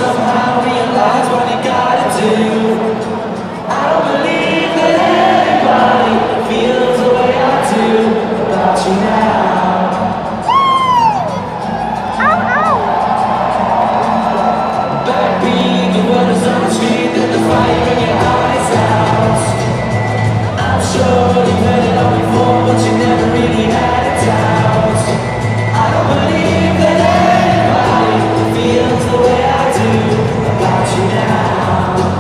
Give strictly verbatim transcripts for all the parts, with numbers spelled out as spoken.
somehow realize what you gotta do. I don't believe that anybody feels the way I do about you now. Ow, ow. Backbeat, the word is on the street, and the fire in your eyes out. I'm sure you've heard it all before, but you never really had a doubt. I don't believe that anybody feels the way I do about you now.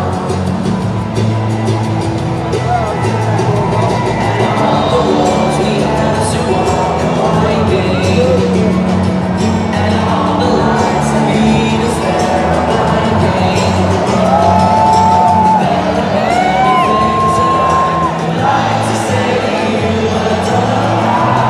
And all the walls we have to walk are winding, and all the lights that lead us there are blinding. There are many things that I'd like to say to you, but I don't know how.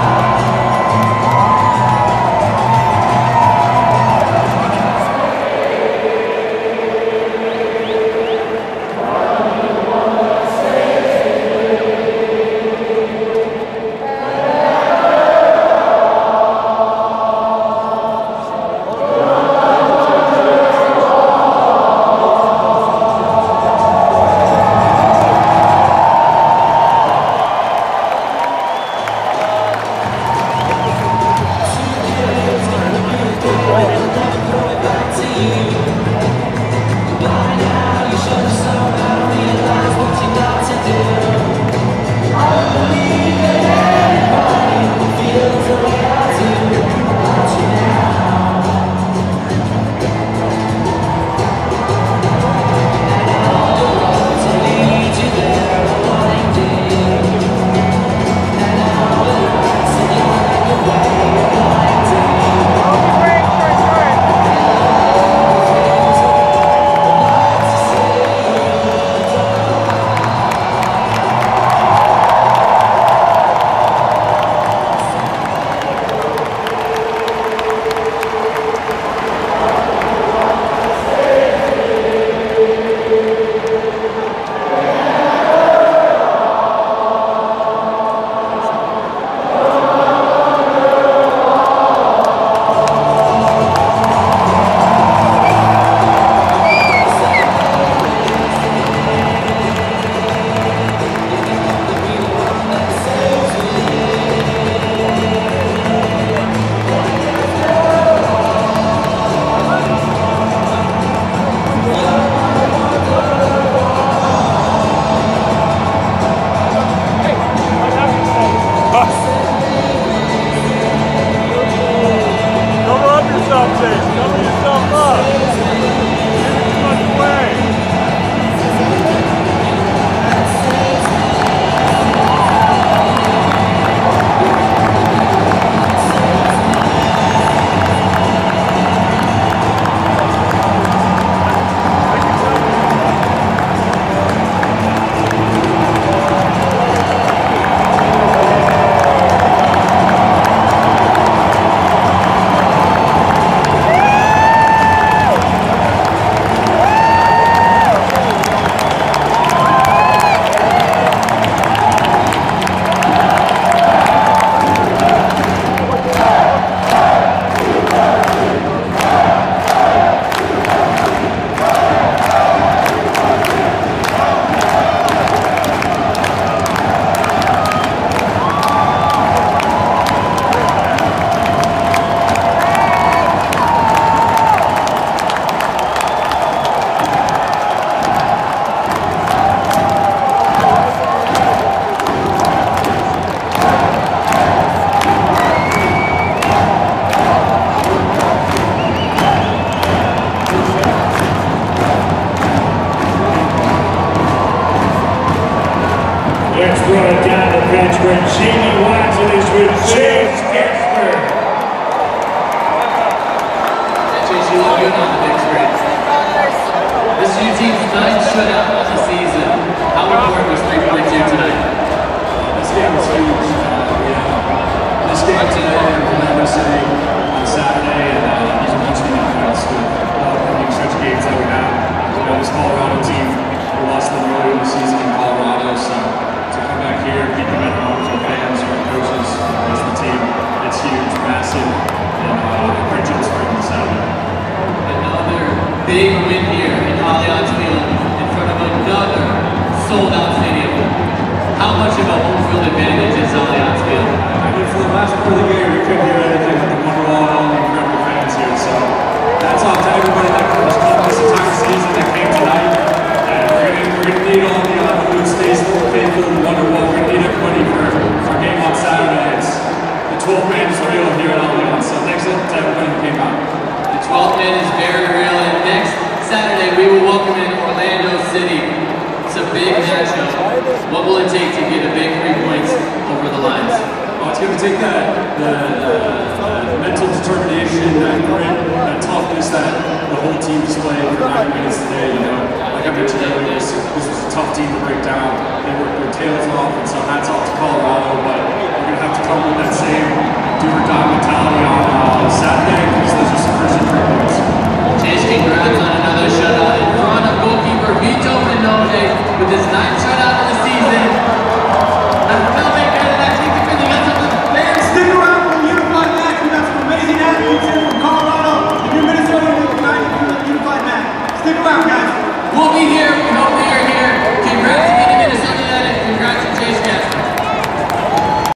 Massive, and uh, great job spreading this out. Another big win here in Allianz Field in front of another sold-out stadium. How much of a home field advantage is Allianz Field? I mean, for the last part of the game, we couldn't hear anything but the Wonderwall and all the incredible fans here. So that's off to everybody that was coming this entire season that came tonight. And we're going we're to need all the uh, Loons faithful, faithful to Wonderwall. We're going to need everybody for our game on Saturday. It's the twelfth man is real here at Allianz. So thanks to everybody who came out. The twelfth man is very real, and next Saturday we will welcome in Orlando City. It's a big matchup. What will it take to get a big three points over the lines? Well, it's going to take that the, uh, the mental determination, that grit, that toughness that the whole team displayed for ninety minutes today. You know, like I mentioned earlier, this, this was a tough team to break down. They worked their tails off, and so hats off to Colorado. But we're going to have to come with that same do or die mentality on.